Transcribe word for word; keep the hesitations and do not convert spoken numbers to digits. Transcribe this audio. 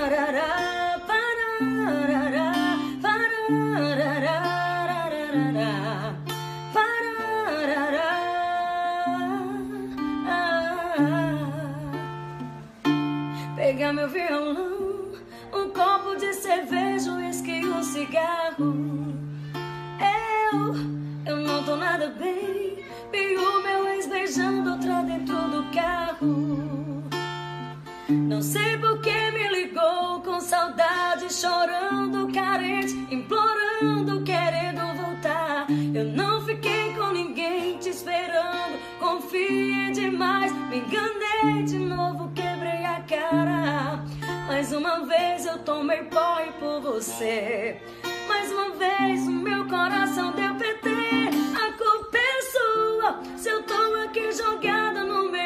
parará, parará, parará, parará. Pegar meu violão, um copo de cerveja, um uísque e um cigarro. Eu, eu não tô nada bem. Vi o meu ex beijando outra dentro do carro. Não sei por que me ligou, com saudade, chorando, carente, implorando, querendo voltar. Eu não fiquei com ninguém te esperando, confiei demais, me enganei de novo, quebrei a cara. Mais uma vez eu tomei pó por você. Mais uma vez o meu coração deu P T. A culpa é sua, se eu tô aqui jogada no meu